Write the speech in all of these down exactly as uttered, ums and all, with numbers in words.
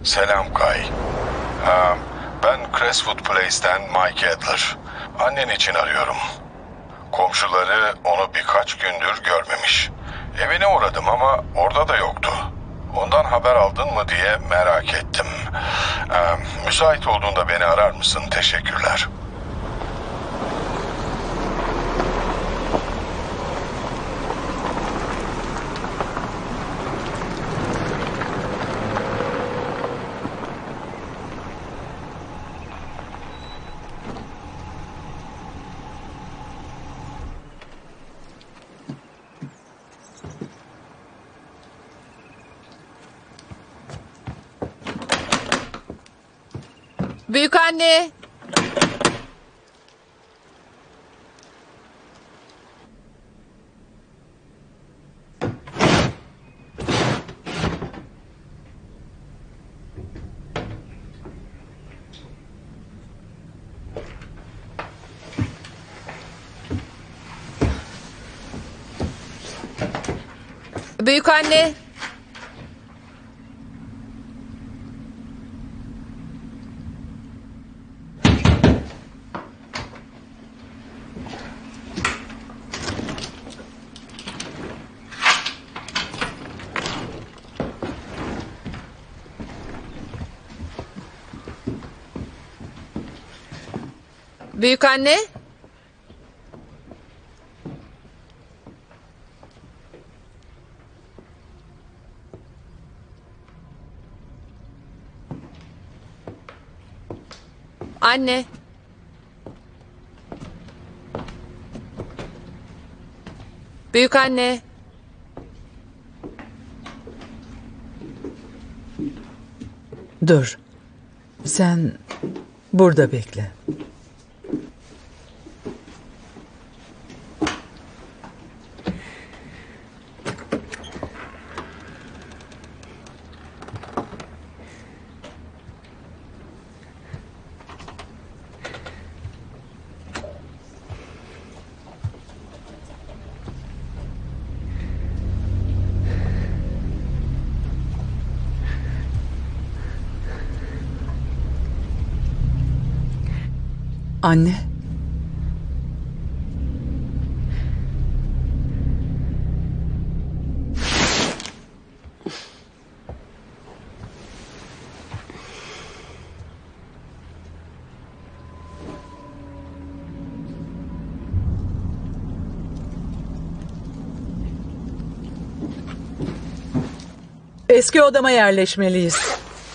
Selam Kay. Ee, ben Crestwood Place'ten Mike Adler. Annen için arıyorum. Komşuları onu birkaç gündür görmemiş. Evine uğradım ama orada da yoktu. Ondan haber aldın mı diye merak ettim. Ee, müsait olduğunda beni arar mısın? Teşekkürler. Büyük anne. Büyük anne. Büyük anne. Anne. Büyük anne. Dur. Sen burada bekle. Anne. Eski odama yerleşmeliyiz.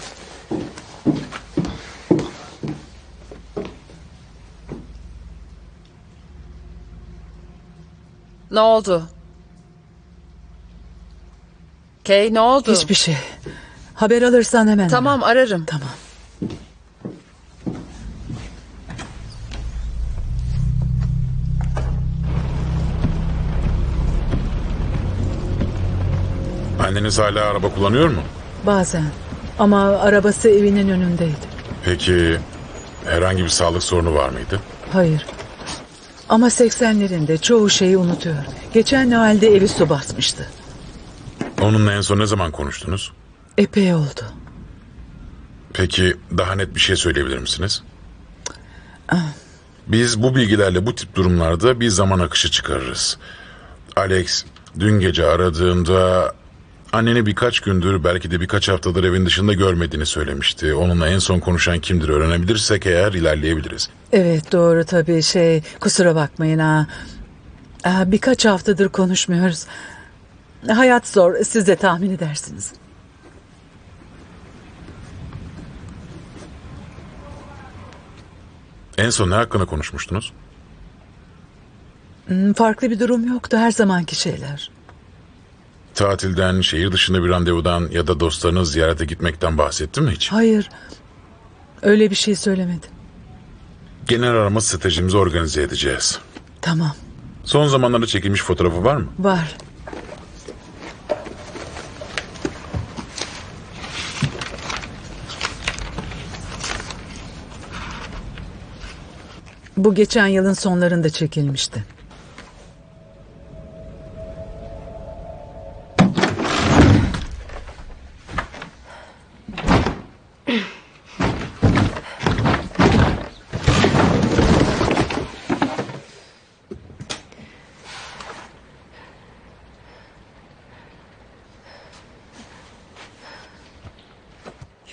Ne oldu? Kay, ne oldu? Hiçbir şey. Haber alırsan hemen Tamam, ara. ararım. Tamam. Anneniz hala araba kullanıyor mu? Bazen. Ama arabası evinin önündeydi. Peki herhangi bir sağlık sorunu var mıydı? Hayır. Ama seksenlerinde çoğu şeyi unutuyor. Geçen Noel'de evi su basmıştı. Onunla en son ne zaman konuştunuz? Epey oldu. Peki daha net bir şey söyleyebilir misiniz? Biz bu bilgilerle bu tip durumlarda bir zaman akışı çıkarırız. Alex dün gece aradığında anneni birkaç gündür, belki de birkaç haftadır evin dışında görmediğini söylemişti. Onunla en son konuşan kimdir öğrenebilirsek eğer ilerleyebiliriz. Evet, doğru tabii, şey kusura bakmayın ha. Aa, birkaç haftadır konuşmuyoruz. Hayat zor, siz de tahmin edersiniz. En son ne hakkında konuşmuştunuz? Hmm, Farklı bir durum yoktu, her zamanki şeyler. Tatilden, şehir dışında bir randevudan ya da dostlarını ziyarete gitmekten bahsetti mi hiç? Hayır, öyle bir şey söylemedi. Genel arama stratejimizi organize edeceğiz. Tamam. Son zamanlarda çekilmiş fotoğrafı var mı? Var. Bu geçen yılın sonlarında çekilmişti.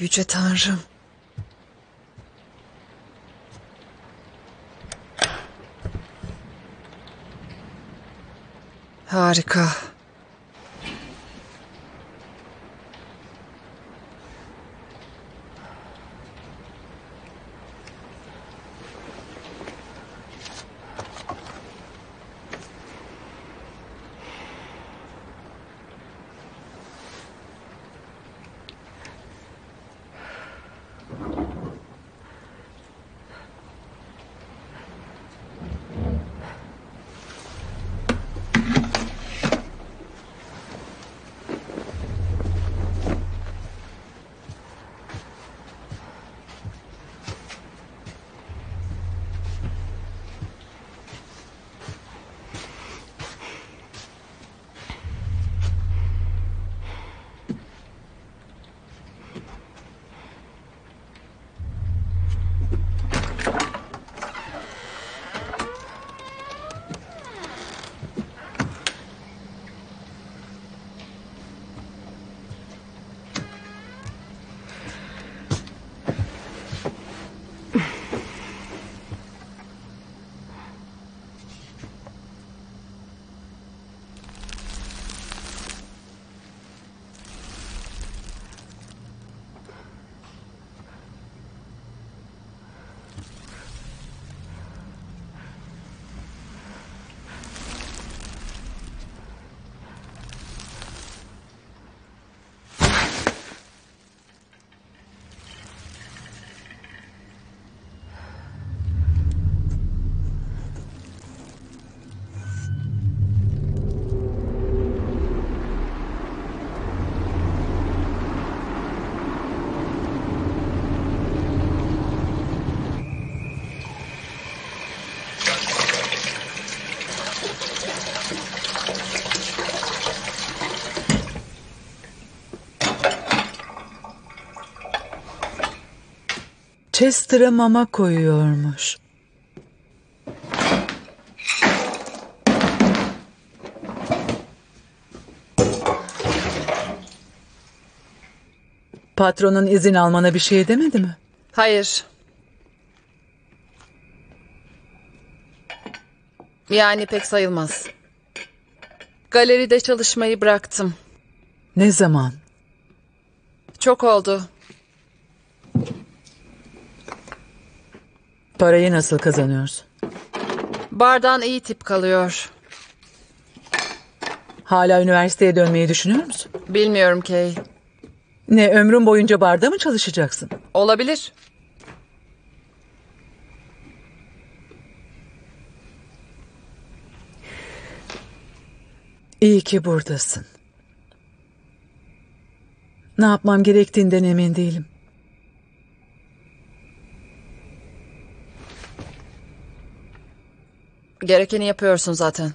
Yüce Tanrım. Harika. Chester'a mama koyuyormuş. Patronun izin almana bir şey demedi mi? Hayır. Yani pek sayılmaz. Galeride çalışmayı bıraktım. Ne zaman? Çok oldu. Parayı nasıl kazanıyorsun? Bardan iyi tip kalıyor. Hala üniversiteye dönmeyi düşünüyor musun? Bilmiyorum Kay. Ne, ömrün boyunca barda mı çalışacaksın? Olabilir. İyi ki buradasın. Ne yapmam gerektiğinden emin değilim. Gerekeni yapıyorsun zaten.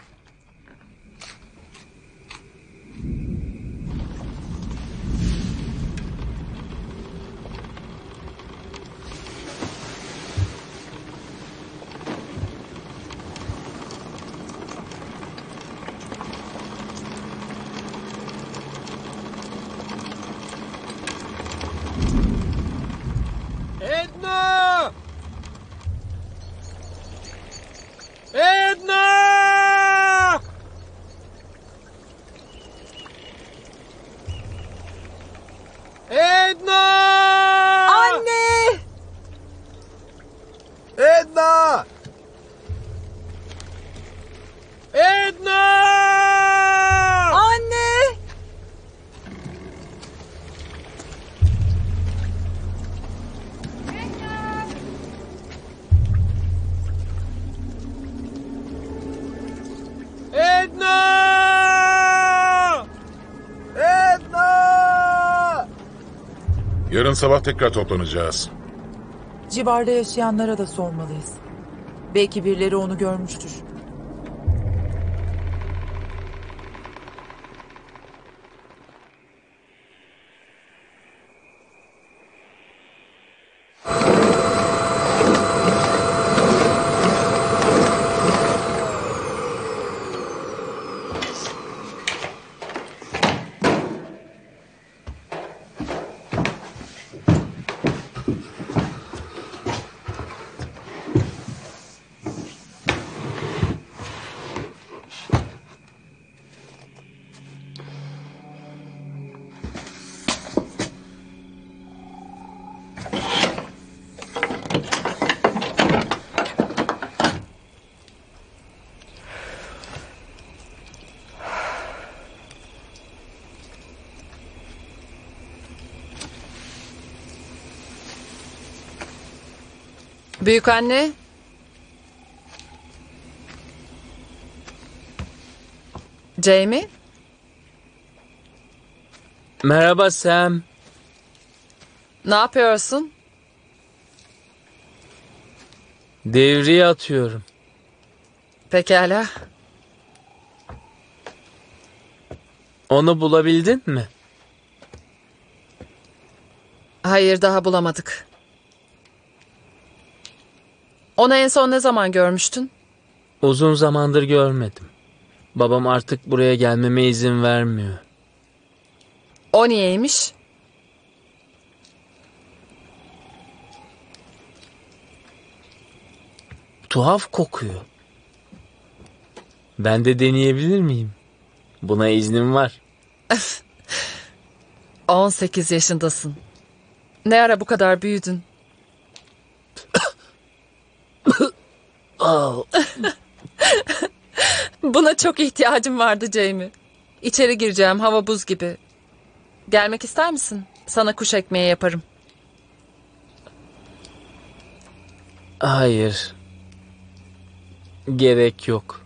Edna! Edna! Edna! Anne! Edna! Edna! Anne! Edna! Edna! Yarın sabah tekrar toplanacağız. Civarda yaşayanlara da sormalıyız. Belki birileri onu görmüştür. Büyük anne. Jamie? Merhaba Sam. Ne yapıyorsun? Devriye atıyorum. Pekala. Onu bulabildin mi? Hayır, daha bulamadık. Onu en son ne zaman görmüştün? Uzun zamandır görmedim. Babam artık buraya gelmeme izin vermiyor. O niyeymiş? Tuhaf kokuyor. Ben de deneyebilir miyim? Buna iznim var. on sekiz yaşındasın. Ne ara bu kadar büyüdün? Buna çok ihtiyacım vardı Jamie. İçeri gireceğim, hava buz gibi. Gelmek ister misin? Sana kuş ekmeği yaparım. Hayır. Gerek yok.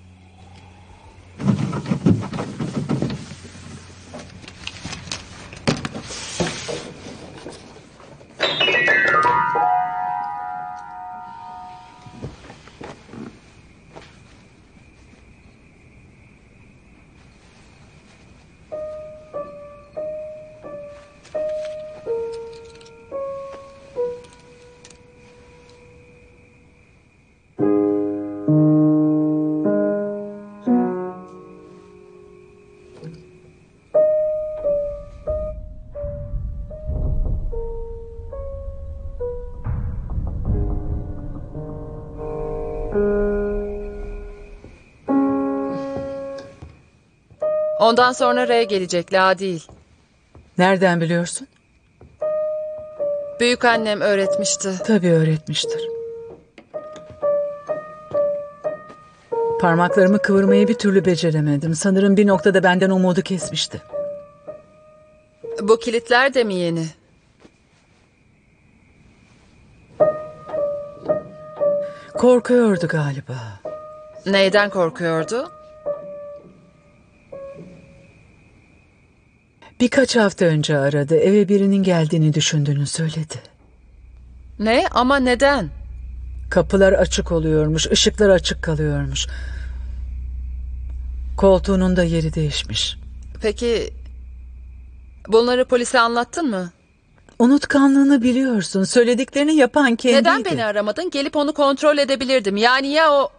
Ondan sonra Ray gelecek, La değil. Nereden biliyorsun? Büyük annem öğretmişti. Tabii öğretmiştir. Parmaklarımı kıvırmayı bir türlü beceremedim. Sanırım bir noktada benden umudu kesmişti. Bu kilitler de mi yeni? Korkuyordu galiba. Neyden korkuyordu? Birkaç hafta önce aradı. Eve birinin geldiğini düşündüğünü söyledi. Ne? Ama neden? Kapılar açık oluyormuş, ışıklar açık kalıyormuş. Koltuğunun da yeri değişmiş. Peki bunları polise anlattın mı? Unutkanlığını biliyorsun. Söylediklerini yapan kendiydi. Neden beni aramadın? Gelip onu kontrol edebilirdim. Yani ya o...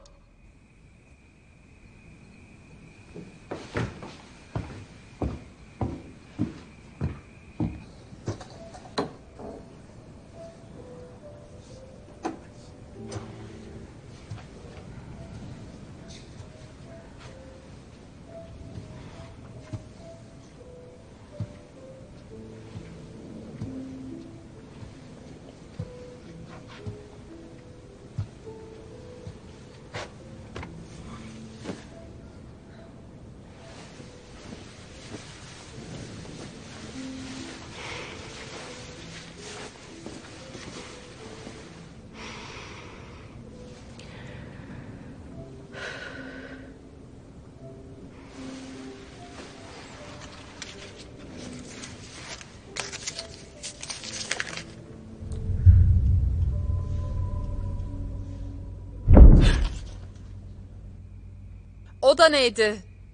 O da neydi?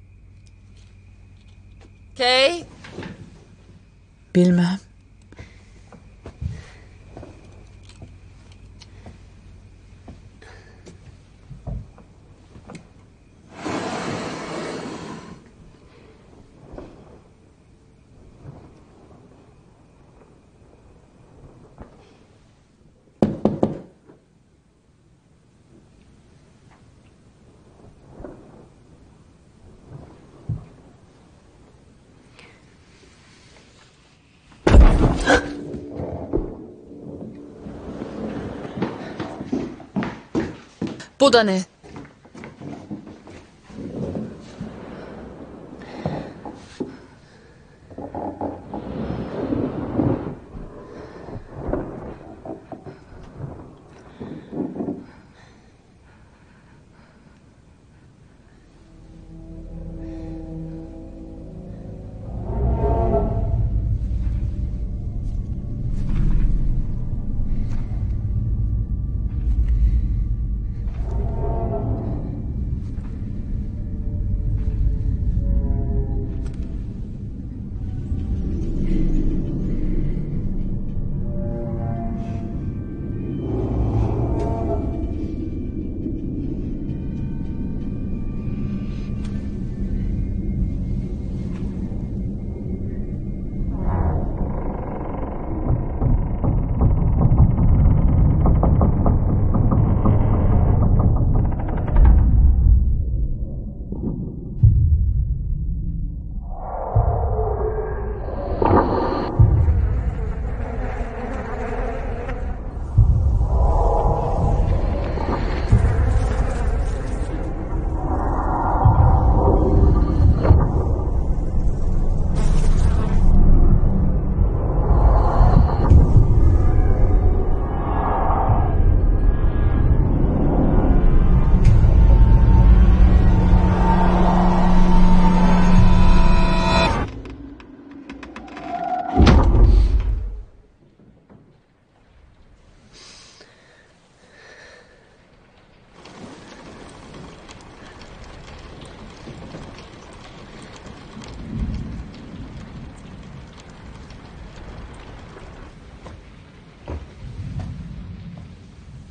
Kay? Bilmem. Bu da ne?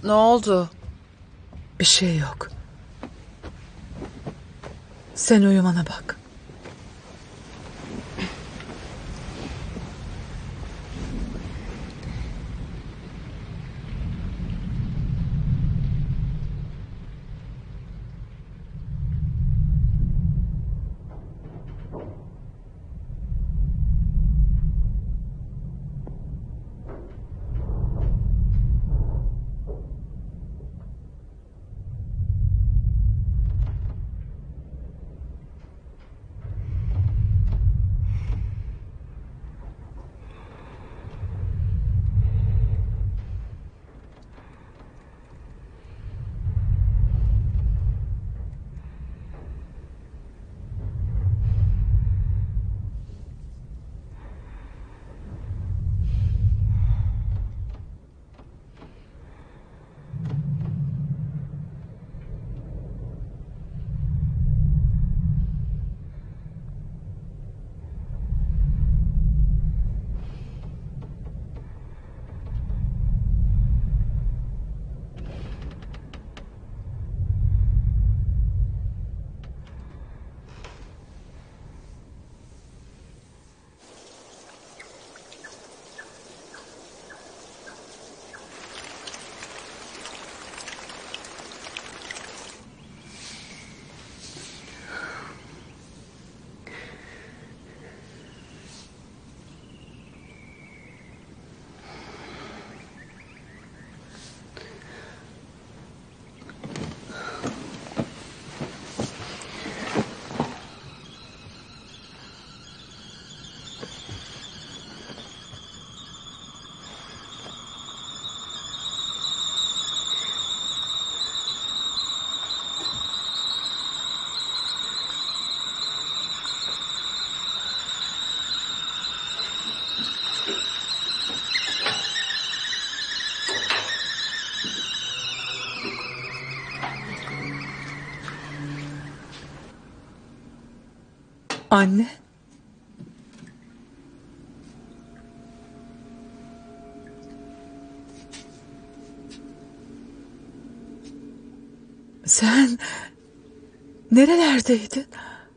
Ne oldu? Bir şey yok. Sen uyumana bak. Anne. Sen nerelerdeydin?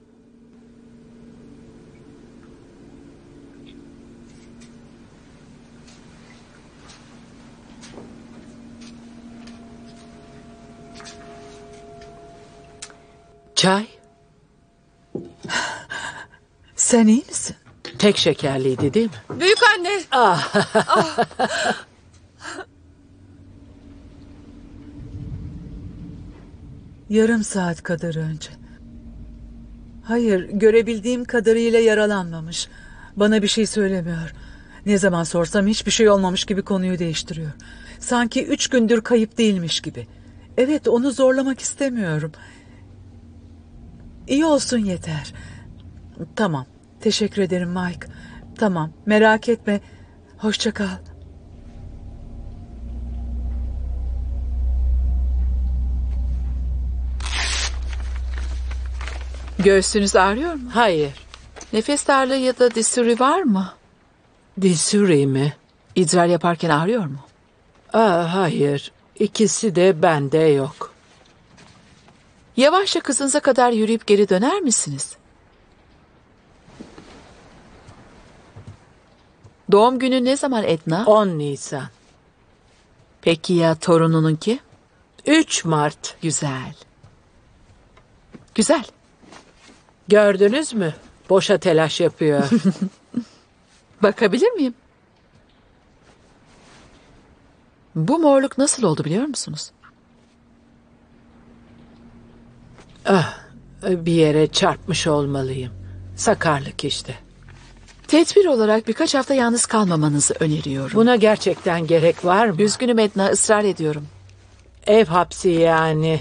Çay Sen iyi misin? tek şekerliydi değil mi? Büyük anne. Yarım saat kadar önce. Hayır, görebildiğim kadarıyla yaralanmamış. Bana bir şey söylemiyor. Ne zaman sorsam hiçbir şey olmamış gibi konuyu değiştiriyor. Sanki üç gündür kayıp değilmiş gibi. Evet, onu zorlamak istemiyorum. İyi olsun yeter. Tamam, teşekkür ederim Mike. Tamam, merak etme. Hoşça kal. Göğsünüz ağrıyor mu? Hayır. Nefes darlığı ya da disürü var mı? Disüri mi? İdrar yaparken ağrıyor mu? Aa, hayır. İkisi de bende yok. Yavaşça kızınıza kadar yürüyüp geri döner misiniz? Doğum günü ne zaman Edna? on Nisan. Peki ya torunununki? üç Mart. Güzel. Güzel. Gördünüz mü? Boşa telaş yapıyor. Bakabilir miyim? Bu morluk nasıl oldu biliyor musunuz? Bir yere çarpmış olmalıyım. Sakarlık işte. Tedbir olarak birkaç hafta yalnız kalmamanızı öneriyorum. Buna gerçekten gerek var mı? Üzgünüm Edna, ısrar ediyorum. Ev hapsi yani.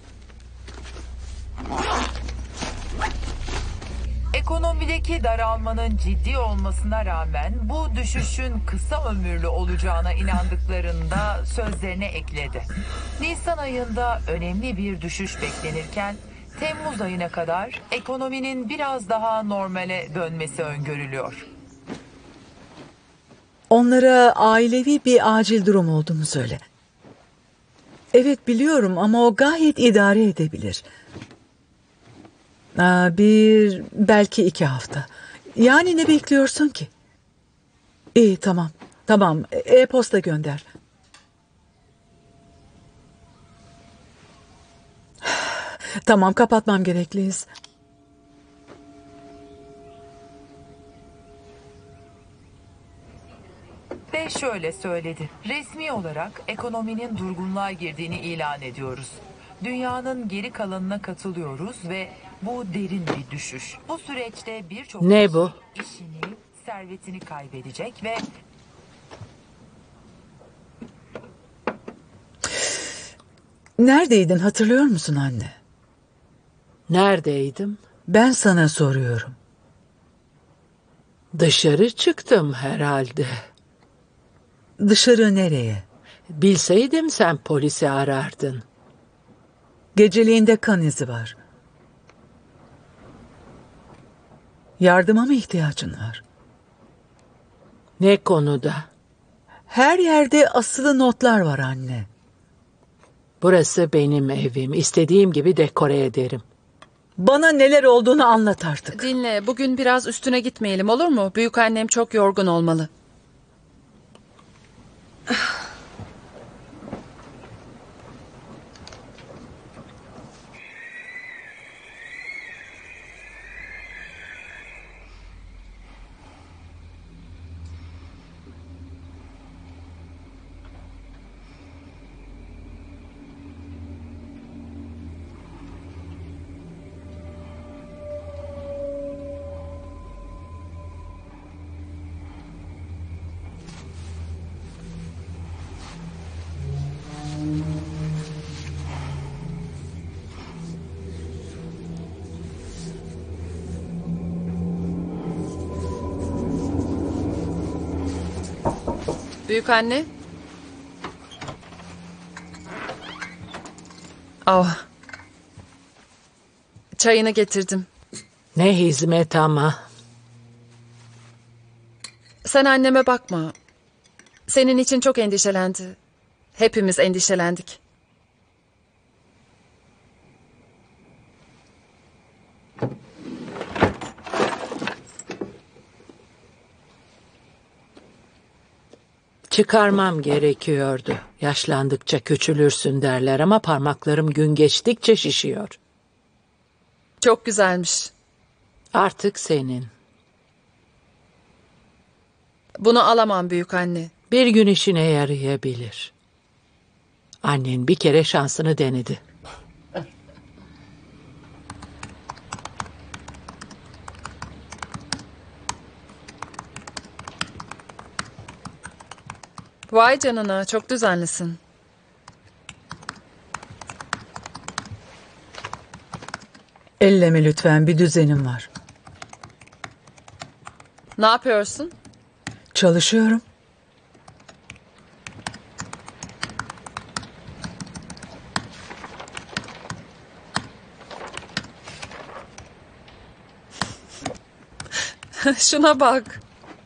Ekonomideki daralmanın ciddi olmasına rağmen bu düşüşün kısa ömürlü olacağına inandıklarında sözlerine ekledi. Nisan ayında önemli bir düşüş beklenirken Temmuz ayına kadar ekonominin biraz daha normale dönmesi öngörülüyor. Onlara ailevi bir acil durum olduğunu söyle. Evet biliyorum ama o gayet idare edebilir. Aa, bir belki iki hafta. Yani ne bekliyorsun ki? İyi tamam. Tamam e-posta gönder. Tamam kapatmam gerekliyiz. Ve şöyle söyledi. Resmi olarak ekonominin durgunluğa girdiğini ilan ediyoruz. Dünyanın geri kalanına katılıyoruz ve bu derin bir düşüş. Bu süreçte birçok Ne kişi bu? işini, servetini kaybedecek ve Neredeydin hatırlıyor musun anne? Neredeydim? Ben sana soruyorum. Dışarı çıktım herhalde. Dışarı nereye? Bilseydim sen polisi arardın. Geceliğinde kan izi var. Yardıma mı ihtiyacın var? Ne konuda? Her yerde asılı notlar var anne. Burası benim evim. İstediğim gibi dekore ederim. Bana neler olduğunu anlat artık. Dinle, bugün biraz üstüne gitmeyelim olur mu? Büyükannem çok yorgun olmalı. Büyükanne. Oh. Çayını getirdim. Ne hizmet ama. Sen anneme bakma. Senin için çok endişelendi. Hepimiz endişelendik. Çıkarmam gerekiyordu. Yaşlandıkça küçülürsün derler ama parmaklarım gün geçtikçe şişiyor. Çok güzelmiş. Artık senin. Bunu alamam büyükanne. Bir gün işine yarayabilir. Annen bir kere şansını denedi. Vay canına, çok düzenlisin. Elleme lütfen, bir düzenim var. Ne yapıyorsun? Çalışıyorum. Şuna bak.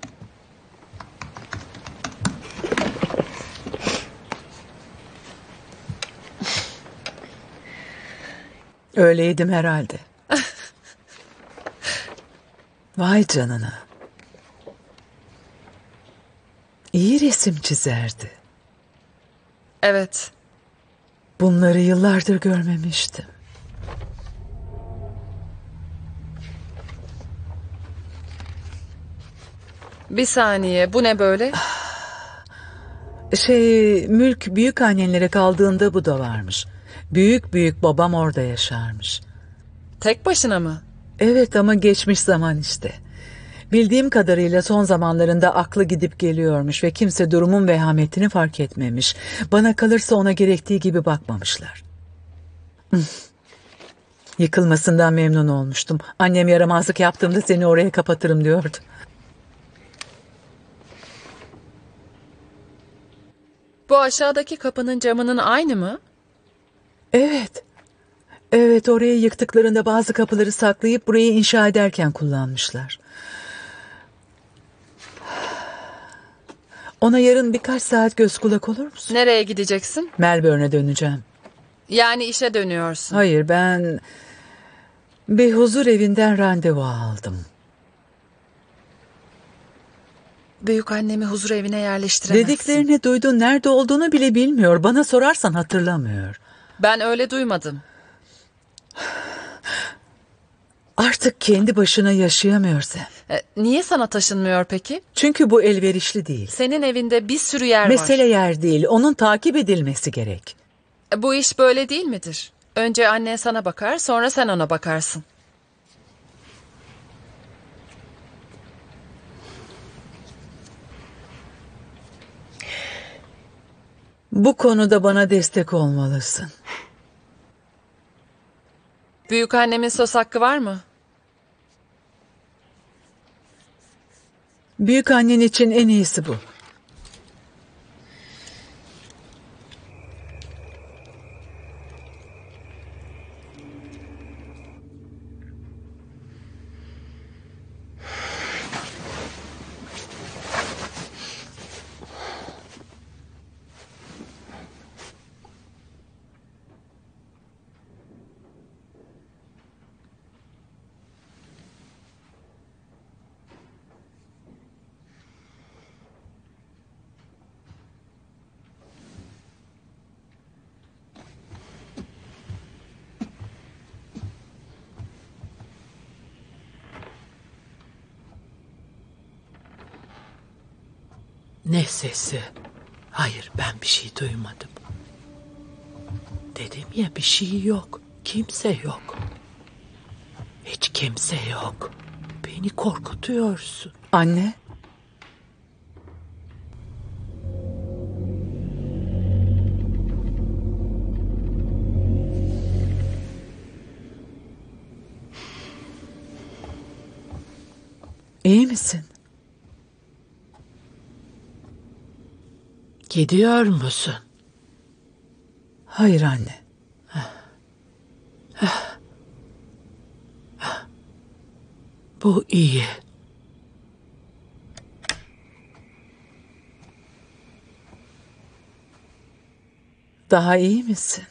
Öyleydim herhalde. Vay canına. İyi resim çizerdi. Evet. Bunları yıllardır görmemiştim. Bir saniye, bu ne böyle? Şey, mülk büyük annenlere kaldığında bu da varmış. Büyük büyük babam orada yaşarmış. Tek başına mı? Evet ama geçmiş zaman işte. Bildiğim kadarıyla son zamanlarında aklı gidip geliyormuş ve kimse durumun vehametini fark etmemiş. Bana kalırsa ona gerektiği gibi bakmamışlar. Yıkılmasından memnun olmuştum. Annem yaramazlık yaptığımda seni oraya kapatırım diyordu. Bu aşağıdaki kapının camının aynı mı? Evet. Evet, orayı yıktıklarında bazı kapıları saklayıp burayı inşa ederken kullanmışlar. Ona yarın birkaç saat göz kulak olur musun? Nereye gideceksin? Melbourne'e döneceğim. Yani işe dönüyorsun. Hayır, ben bir huzur evinden randevu aldım. Büyük annemi huzur evine yerleştiremezsin. Dediklerini duydun, nerede olduğunu bile bilmiyor. Bana sorarsan hatırlamıyor. Ben öyle duymadım. Artık kendi başına yaşayamıyor Sam. E, niye sana taşınmıyor peki? Çünkü bu elverişli değil. Senin evinde bir sürü yer Mesele var. yer değil, onun takip edilmesi gerek. E, bu iş böyle değil midir? Önce annen sana bakar, sonra sen ona bakarsın. Bu konuda bana destek olmalısın. Büyük annemin söz hakkı var mı? Büyük annen için en iyisi bu. Ne sesi? Hayır, ben bir şey duymadım. Dedim ya, bir şey yok. Kimse yok. Hiç kimse yok. Beni korkutuyorsun. Anne, iyi misin? Gidiyor musun? Hayır anne. Bu iyi. Daha iyi misin?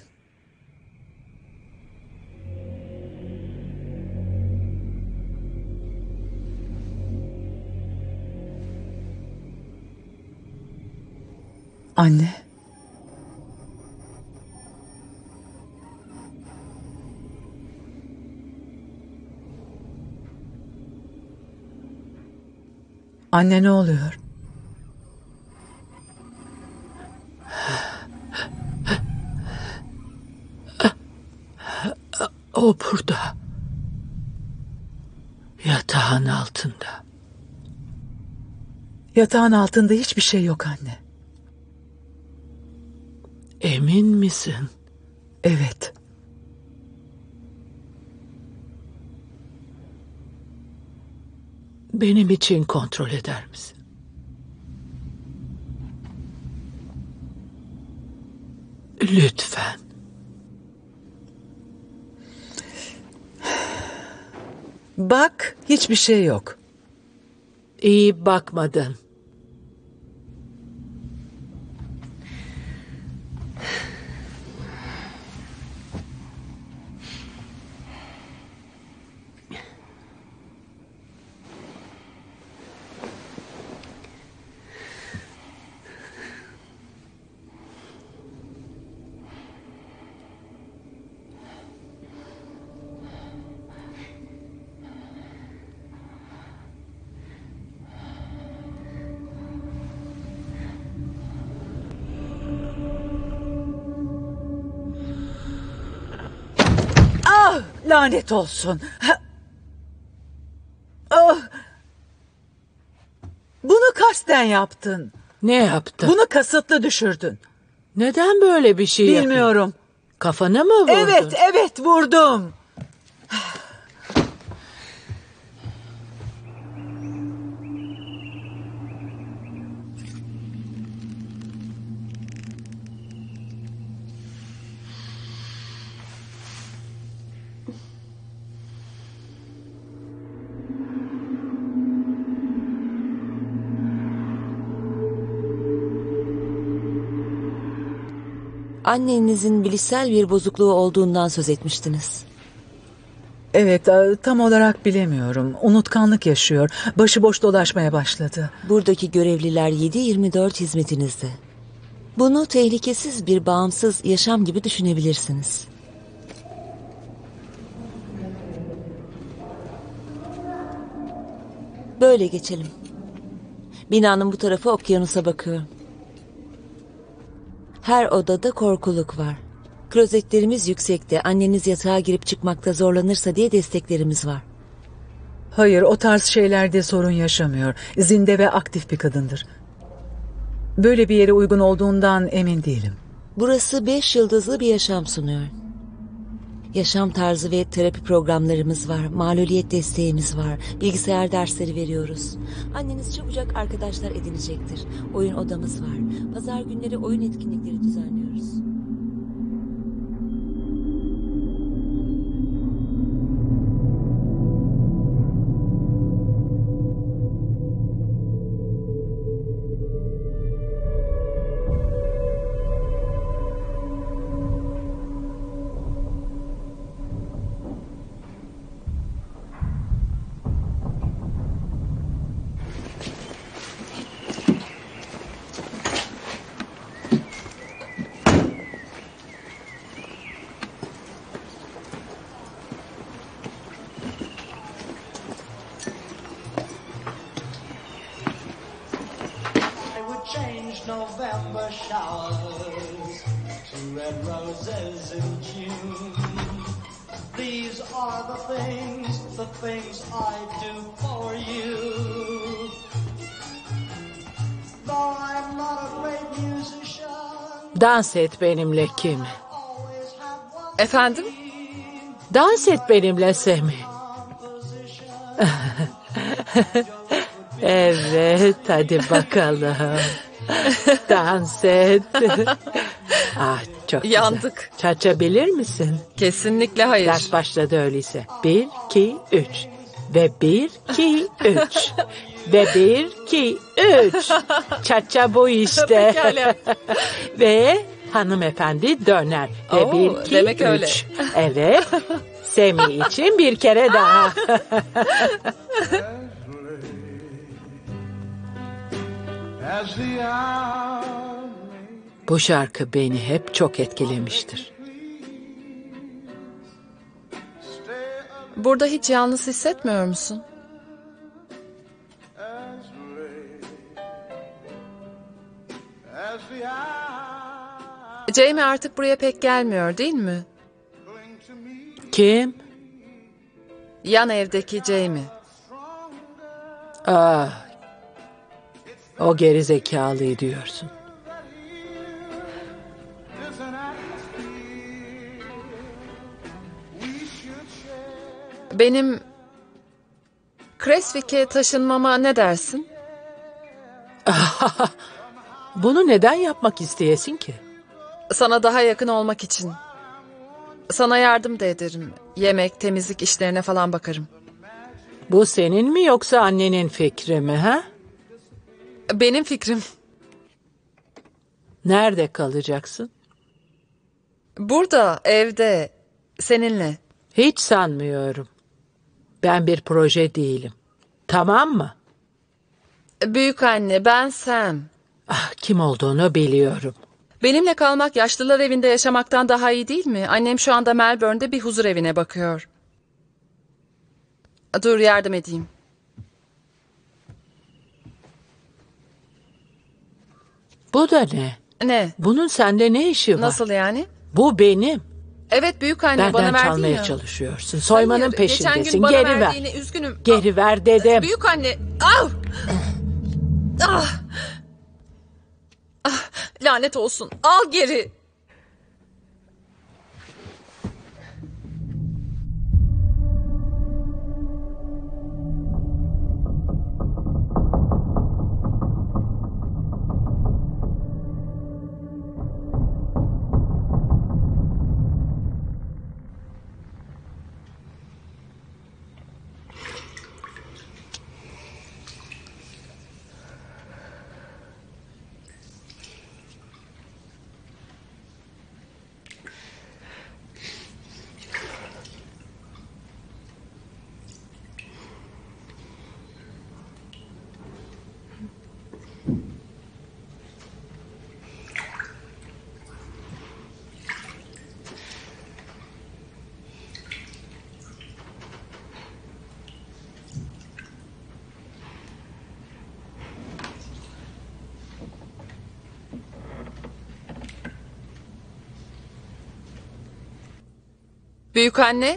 Anne. Anne, ne oluyor? O burada. Yatağın altında. Yatağın altında hiçbir şey yok anne. Emin misin? Evet. Benim için kontrol eder misin? Lütfen. Bak, hiçbir şey yok. İyi bakmadın. Lanet olsun. Ah! Bunu kasten yaptın. Ne yaptın? Bunu kasıtlı düşürdün. Neden böyle bir şey yapıyorsun? Bilmiyorum. Kafana mı vurdun? Evet, evet vurdum. Annenizin bilişsel bir bozukluğu olduğundan söz etmiştiniz. Evet, e, tam olarak bilemiyorum. Unutkanlık yaşıyor. Başıboş dolaşmaya başladı. Buradaki görevliler yedi yirmi dört hizmetinizde. Bunu tehlikesiz bir bağımsız yaşam gibi düşünebilirsiniz. Böyle geçelim. Binanın bu tarafı okyanusa bakıyor. Her odada korkuluk var. Klozetlerimiz yüksekte. Anneniz yatağa girip çıkmakta zorlanırsa diye desteklerimiz var. Hayır, o tarz şeylerde sorun yaşamıyor. Zinde ve aktif bir kadındır. Böyle bir yere uygun olduğundan emin değilim. Burası beş yıldızlı bir yaşam sunuyor. Yaşam tarzı ve terapi programlarımız var. Maluliyet desteğimiz var. Bilgisayar dersleri veriyoruz. Anneniz çabucak arkadaşlar edinecektir. Oyun odamız var. Pazar günleri oyun etkinlikleri düzenliyoruz. November showers to red roses in June. These are the things, the things I do for you. Though I'm not a great musician. Dans et benimle Kim. Efendim? Dans et benimle Semi. Evet, hadi bakalım. Dans et. Ah, çok güzel. Yandık. Çaça bilir misin? Kesinlikle hayır. Ders başladı öyleyse. Bir, iki, üç. Ve bir, iki, üç. Ve bir, iki, üç. Çaça bu işte. Pekala. Ve hanımefendi döner. Ve Oo, bir, iki, demek üç. öyle. Evet. Semi için bir kere daha. Bu şarkı beni hep çok etkilemiştir. Burada hiç yalnız hissetmiyor musun? Jamie artık buraya pek gelmiyor, değil mi? Kim? Yan evdeki Jamie. Ah, o geri zekalı diyorsun. Benim Creswick'e taşınmama ne dersin? Bunu neden yapmak isteyesin ki? Sana daha yakın olmak için. Sana yardım da ederim. Yemek, temizlik işlerine falan bakarım. Bu senin mi yoksa annenin fikri mi ha? Benim fikrim. Nerede kalacaksın? Burada, evde, seninle. Hiç sanmıyorum. Ben bir proje değilim. Tamam mı? Büyük anne, ben Sam. Ah, kim olduğunu biliyorum. Benimle kalmak yaşlılar evinde yaşamaktan daha iyi değil mi? Annem şu anda Melbourne'de bir huzur evine bakıyor. Dur yardım edeyim. Bu da ne? Ne? Bunun sende ne işi var? Nasıl yani? Bu benim. Evet büyük anne Benden bana verdin çalmaya ya. çalışıyorsun. Soymanın Hayır, peşindesin. Geçen gün bana Geri ver. verdiğine üzgünüm. Geri ver dedim. Büyük anne. Ah! Ah! Ah! Lanet olsun. Al geri. Büyük anne.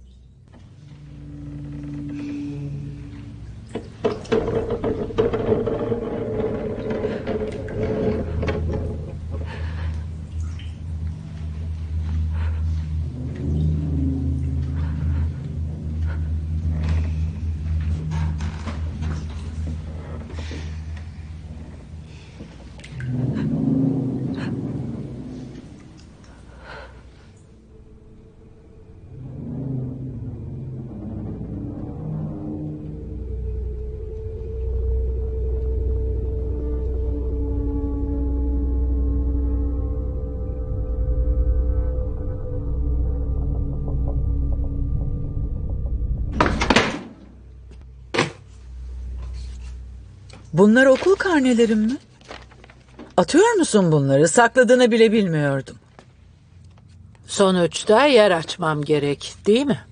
Bunlar okul karnelerim mi? Atıyor musun bunları? Sakladığını bile bilmiyordum. Sonuçta yer açmam gerek, değil mi?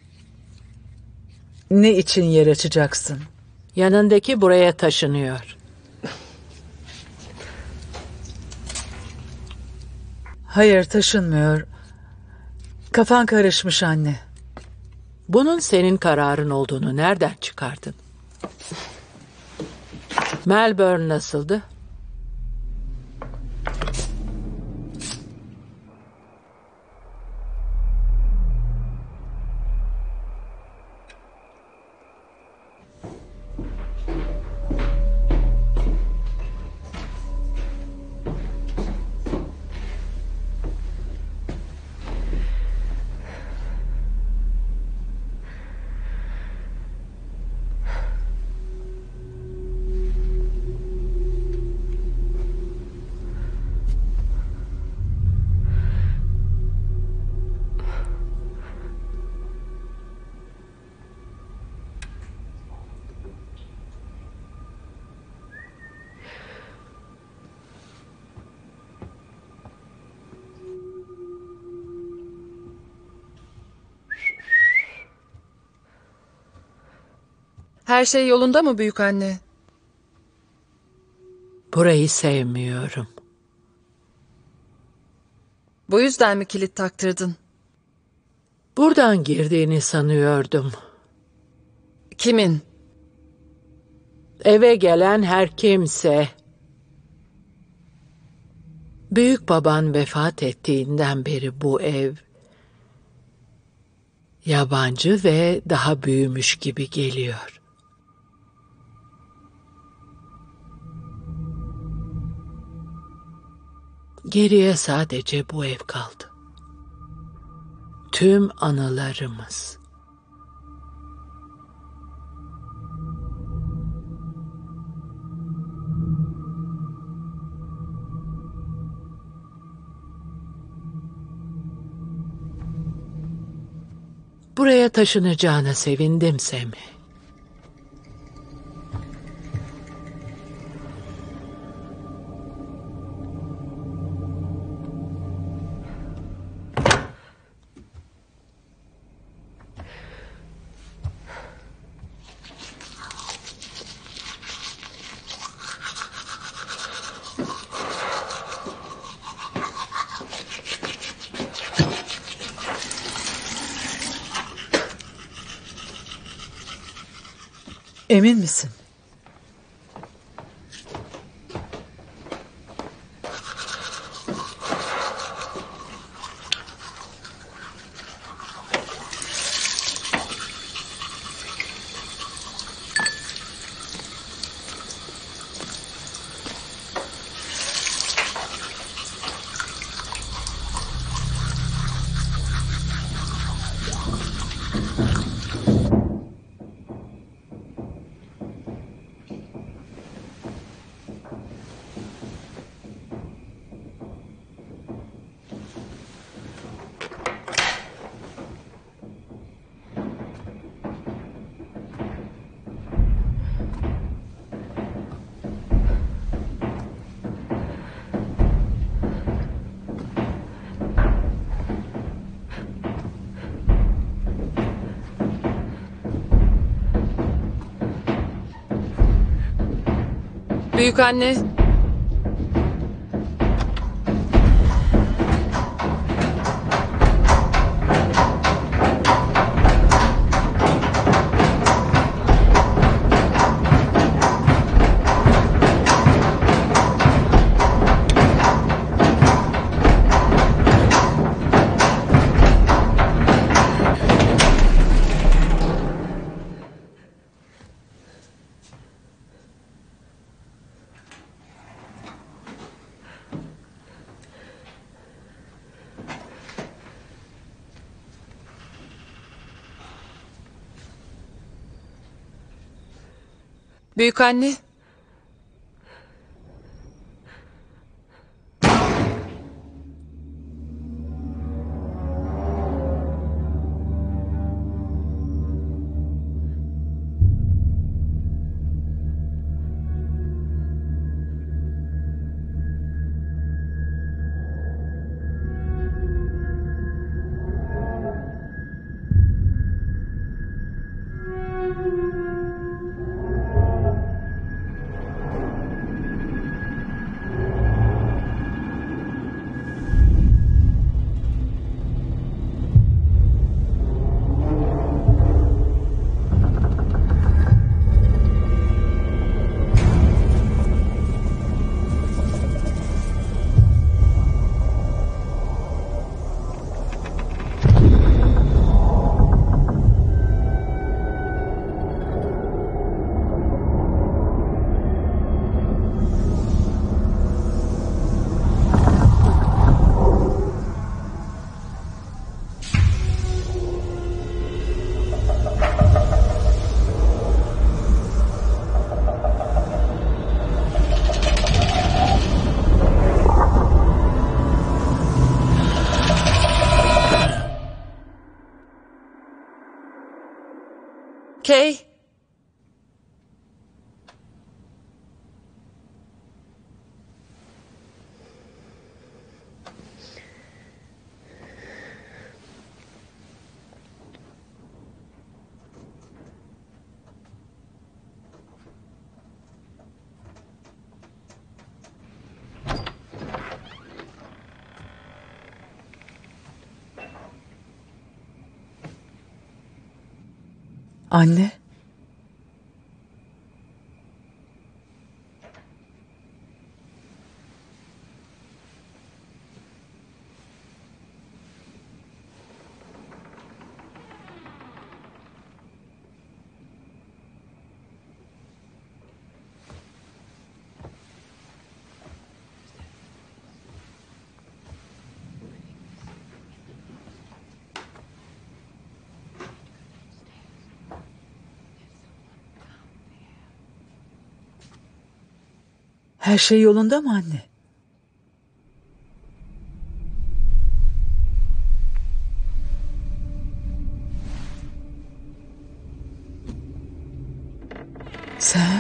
Ne için yer açacaksın? Yanındaki buraya taşınıyor. Hayır, taşınmıyor. Kafan karışmış anne. Bunun senin kararın olduğunu nereden çıkardın? Melbourne nasıldı? Her şey yolunda mı büyük anne? Burayı sevmiyorum. Bu yüzden mi kilit taktırdın? Buradan girdiğini sanıyordum. Kimin? Eve gelen her kimse. Büyük baban vefat ettiğinden beri bu ev yabancı ve daha büyümüş gibi geliyor. Geriye sadece bu ev kaldı. Tüm anılarımız. Buraya taşınacağına sevindim Semih. Emin misin? Büyük anne. Büyük anne. Kay. Anne. Her şey yolunda mı anne? Sen?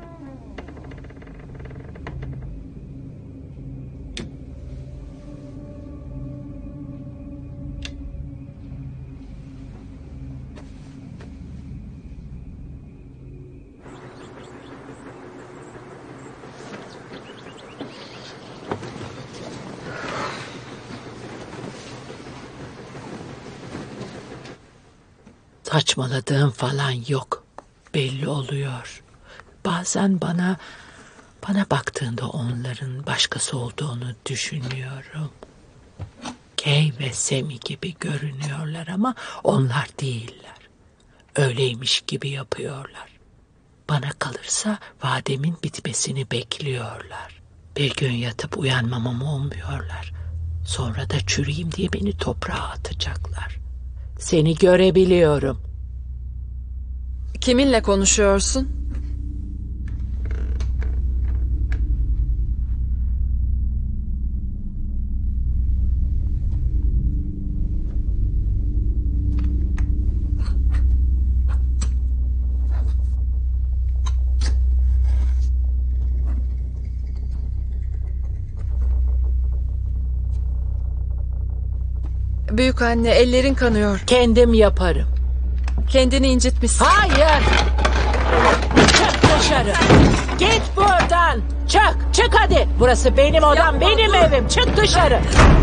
Saçmaladığım falan yok. Belli oluyor. Bazen bana bana baktığında onların başkası olduğunu düşünüyorum. Kay ve Semi gibi görünüyorlar ama onlar değiller. Öyleymiş gibi yapıyorlar. Bana kalırsa vademin bitmesini bekliyorlar. Bir gün yatıp uyanmamam umuyorlar. Sonra da çürüyeyim diye beni toprağa atacaklar. Seni görebiliyorum. Kiminle konuşuyorsun? Büyük anne, ellerin kanıyor. Kendim yaparım. Kendini incitmişsin. Hayır. Çık dışarı. Git buradan. Çık. Çık hadi. Burası benim odam, Yapma, benim dur. evim. Çık dışarı.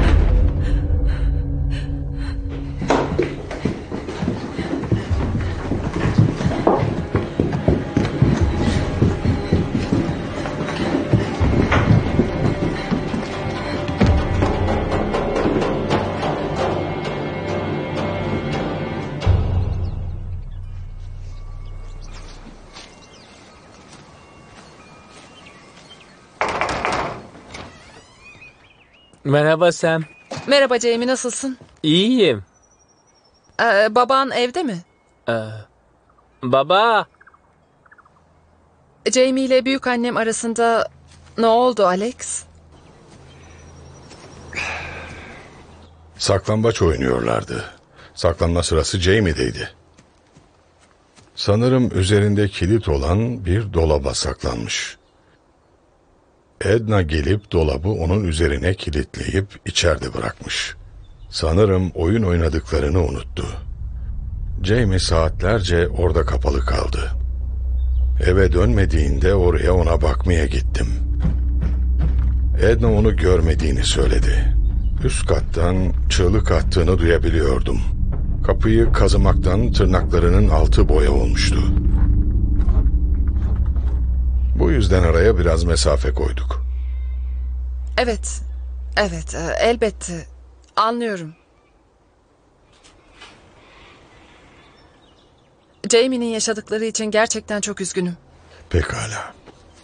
Merhaba Sam. Merhaba Jamie, nasılsın? İyiyim. Ee, baban evde mi? Ee, baba. Jamie ile büyük annem arasında ne oldu Alex? Saklambaç oynuyorlardı. Saklanma sırası Jamie'deydi. Sanırım üzerinde kilit olan bir dolaba saklanmış. Edna gelip dolabı onun üzerine kilitleyip içeride bırakmış. Sanırım oyun oynadıklarını unuttu. Jamie saatlerce orada kapalı kaldı. Eve dönmediğinde oraya ona bakmaya gittim. Edna onu görmediğini söyledi. Üst kattan çığlık attığını duyabiliyordum. Kapıyı kazımaktan tırnaklarının altı boya olmuştu. Bu yüzden araya biraz mesafe koyduk. Evet, evet, e, elbette. Anlıyorum. Jamie'nin yaşadıkları için gerçekten çok üzgünüm. Pekala.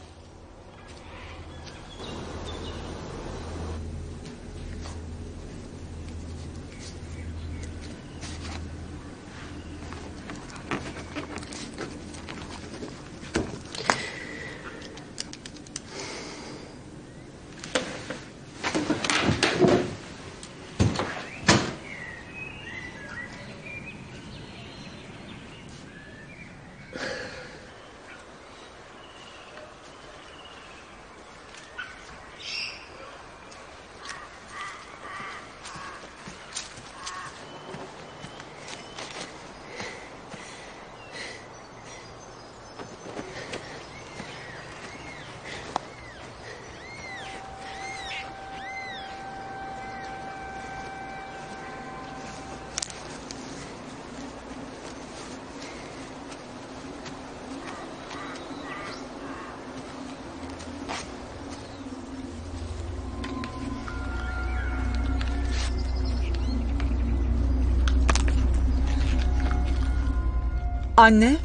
Anne.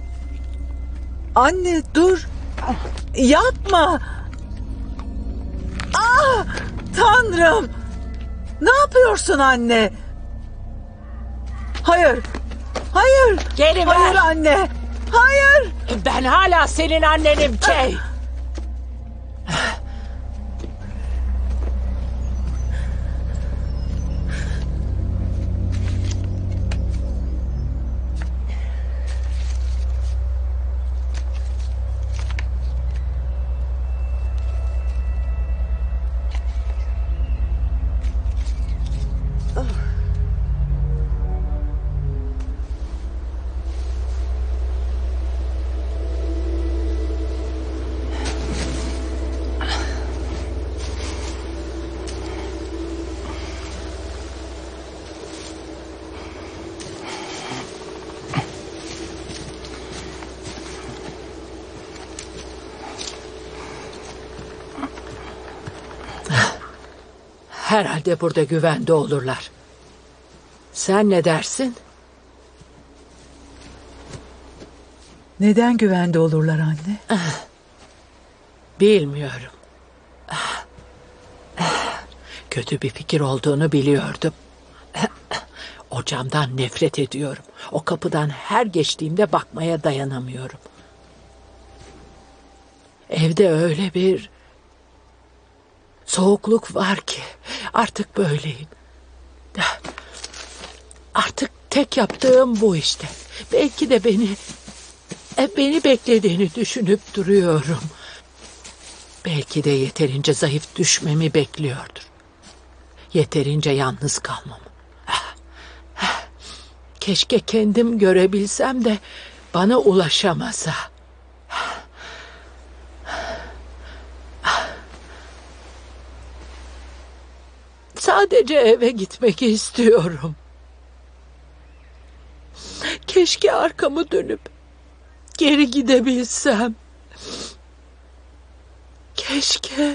Anne dur. Yapma. Ah! Tanrım. Ne yapıyorsun anne? Hayır. Hayır. Geri ver. Hayır anne. Hayır. Ben hala senin annenim Kay. Herhalde burada güvende olurlar. Sen ne dersin? Neden güvende olurlar anne? Bilmiyorum. Kötü bir fikir olduğunu biliyordum. O camdan nefret ediyorum. O kapıdan her geçtiğimde bakmaya dayanamıyorum. Evde öyle bir soğukluk var ki artık böyleyim. Artık tek yaptığım bu işte. Belki de beni beni beklediğini düşünüp duruyorum. Belki de yeterince zayıf düşmemi bekliyordur. Yeterince yalnız kalmamı. Keşke kendim görebilsem de bana ulaşamasa. Sadece eve gitmek istiyorum. Keşke arkamı dönüp geri gidebilsem. Keşke.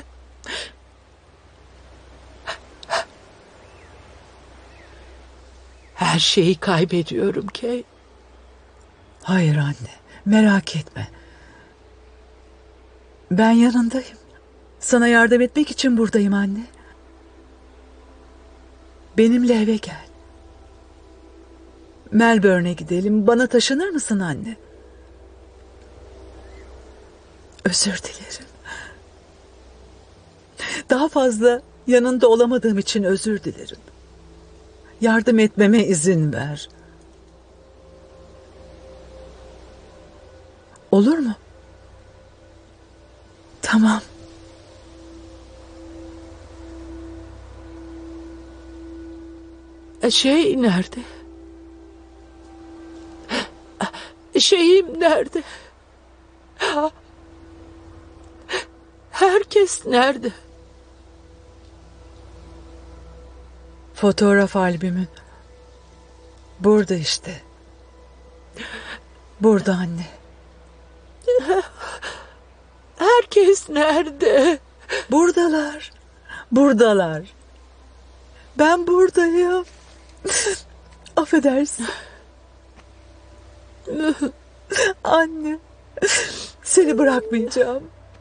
Her şeyi kaybediyorum Kay. Hayır anne, merak etme. Ben yanındayım. Sana yardım etmek için buradayım anne. Benimle eve gel. Melbourne'e gidelim. Bana taşınır mısın anne? Özür dilerim. Daha fazla yanında olamadığım için özür dilerim. Yardım etmeme izin ver. Olur mu? Tamam. Şey nerede? Şeyim nerede? Herkes nerede? Fotoğraf albümün. Burada işte. Burada anne. Herkes nerede? Buradalar. Buradalar. Ben buradayım. Affedersin. Anne. Seni bırakmayacağım.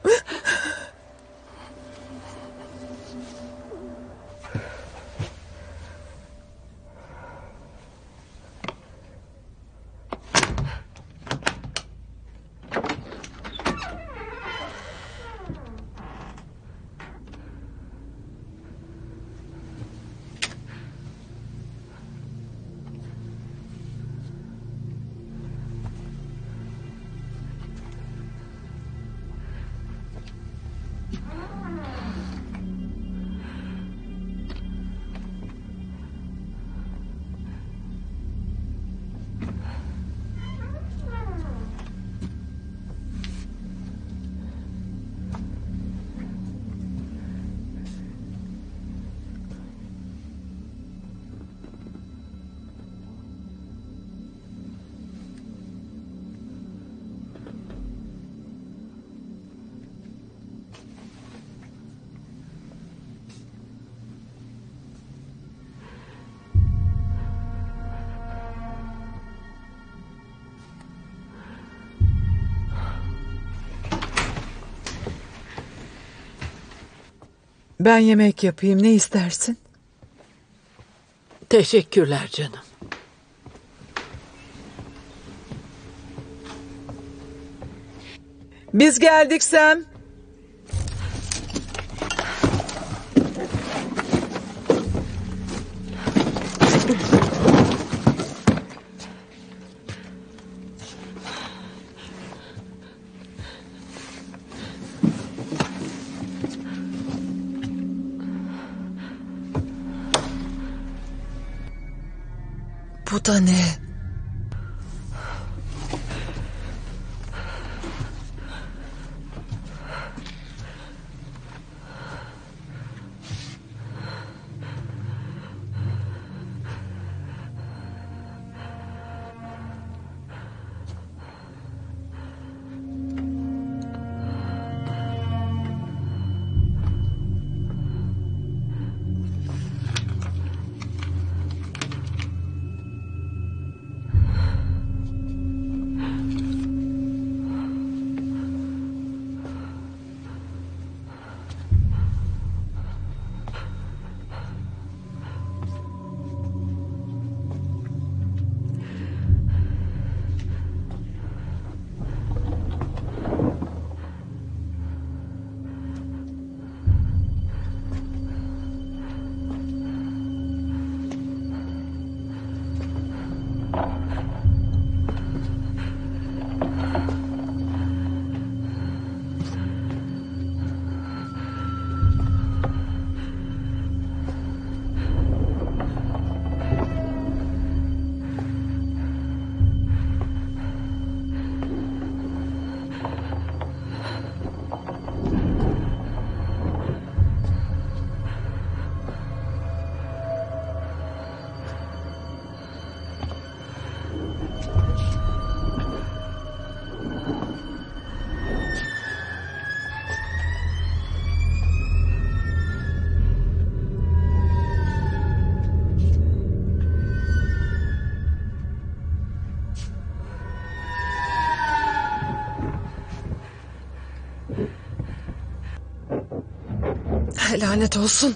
Ben yemek yapayım. Ne istersin? Teşekkürler canım. Biz geldik Sam. Bu da ne? Lanet olsun.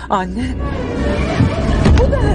Anne. Bu ne?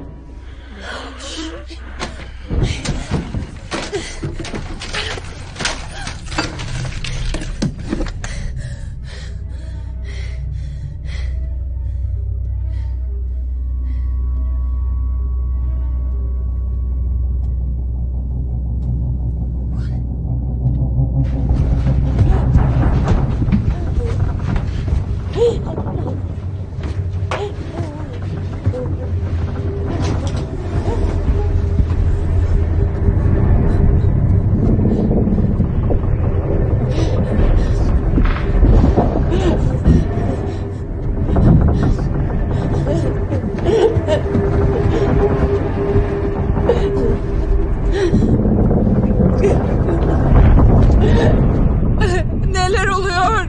Neler oluyor?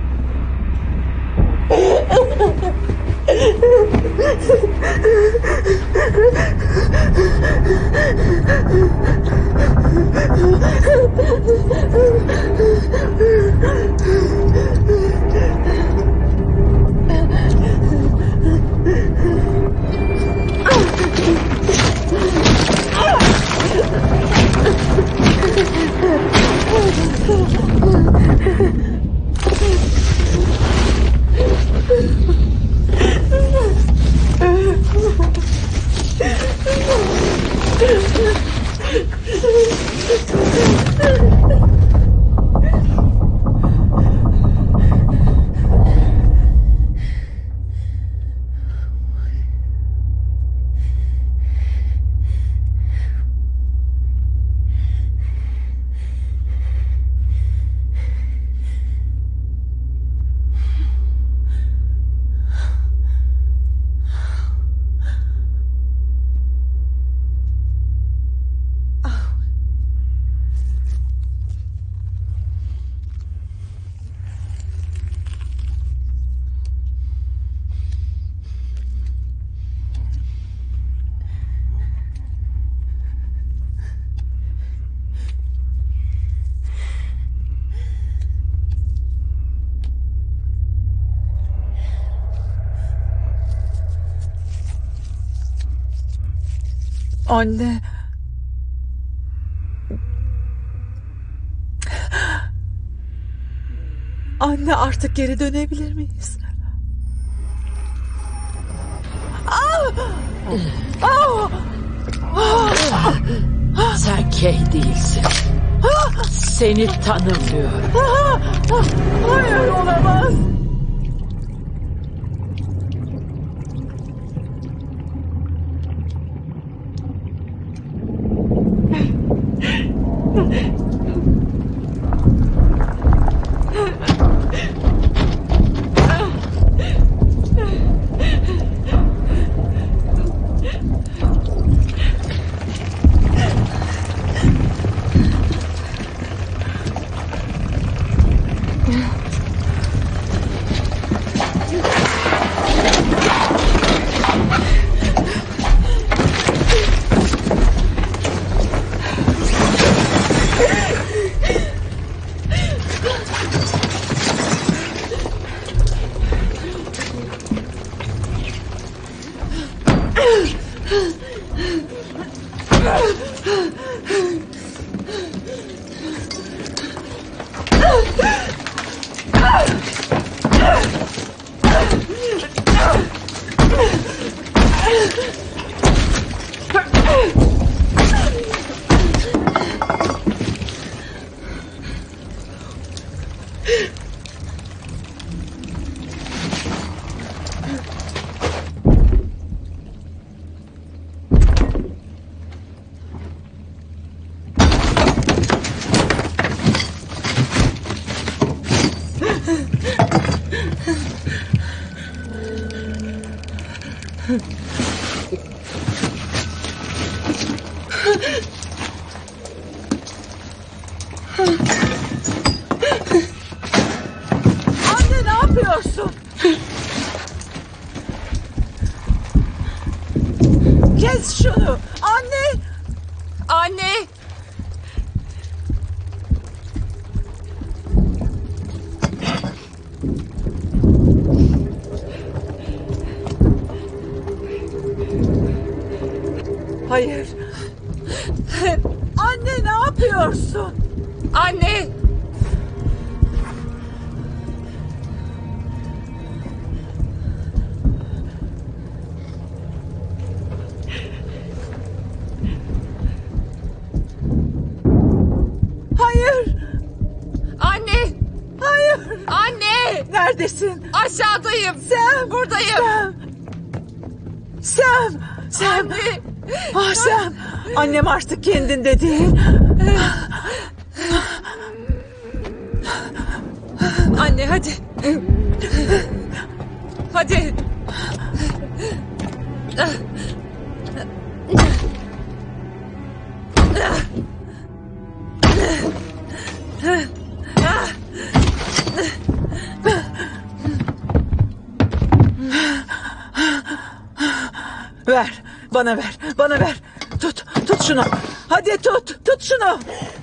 Anne. Anne, artık geri dönebilir miyiz? Sen Kay değilsin. Seni tanımıyorum. Hayır, olamaz. Anne, ne yapıyorsun? Kes şunu. Anne. Anne! Hayır. Anne ne yapıyorsun? Anne! Hayır. Anne! Hayır. Anne! Neredesin? Aşağıdayım. Sam. Buradayım. Sam. Sam. Sam. Anne! Ah Sam. Annem artık kendinde değil. Anne hadi. Hadi. Ver. Bana ver. Bana ver. Tut. Tut şunu. Hadi tut. Tut şunu.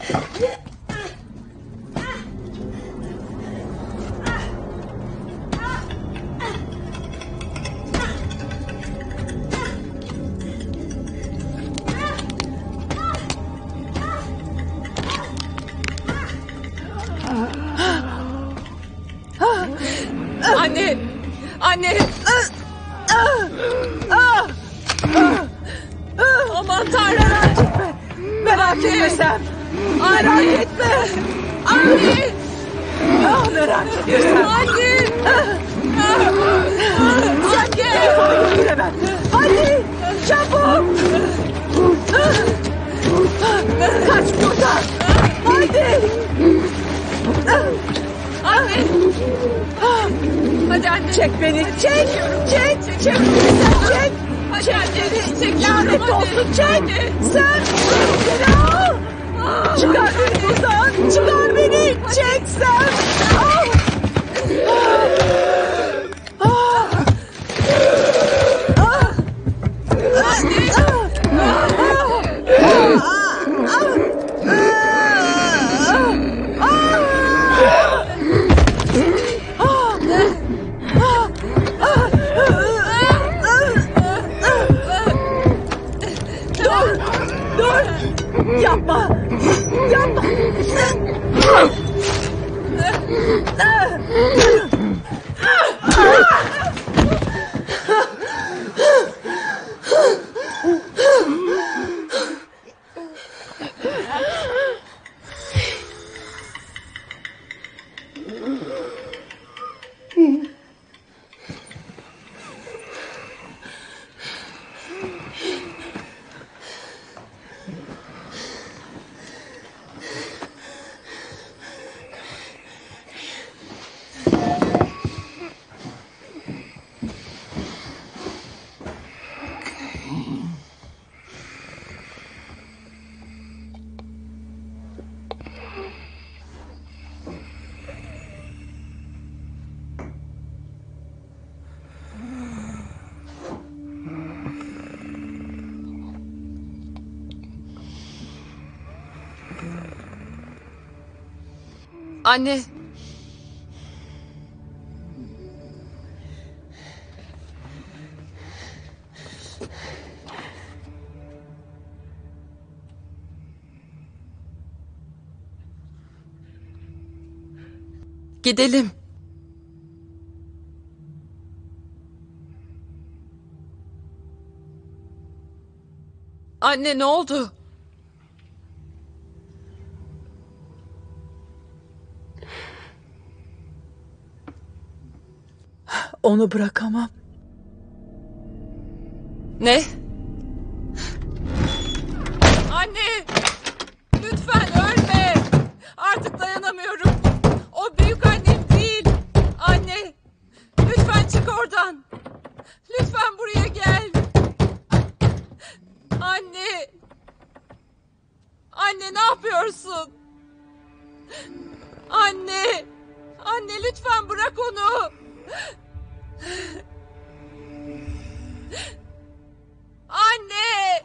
Anne! Anne! Aman Tanrım! Merak etme Sam. Merak Anne! etme. Anne! Ah, merak etme Sam. Anne! Sen telefonu götüremem. Hadi çabuk. Kaç buradan. Hadi. Anne! Hadi anne! Çek beni. Çek. Çek. Çek. Çek. Çek. Hadi anne! Çek Lanet yavrum, hadi. olsun çek. Sen. Beni al. Çıkar beni buradan. Çıkar beni. Çek sen. Al. Dur. Dur. Yapma. Yapma. Anne! Gidelim. Anne ne oldu? Onu bırakamam. Ne? Anne! Lütfen ölme! Artık dayanamıyorum. O büyük annem değil. Anne! Lütfen çık oradan. Lütfen buraya gel. Anne! Anne ne yapıyorsun? Anne! Anne lütfen bırak onu. Anne!